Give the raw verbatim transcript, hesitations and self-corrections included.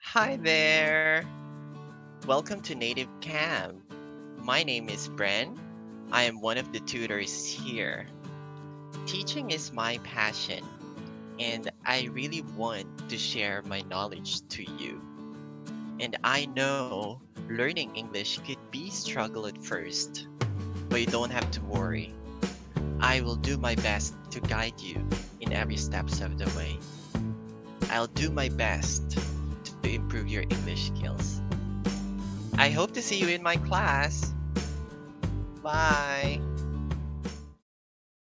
Hi there! Welcome to Native Camp. My name is Bren. I am one of the tutors here. Teaching is my passion, and I really want to share my knowledge to you. And I know learning English could be a struggle at first, but you don't have to worry. I will do my best to guide you in every steps of the way. I'll do my best to improve your English skills. I hope to see you in my class. Bye!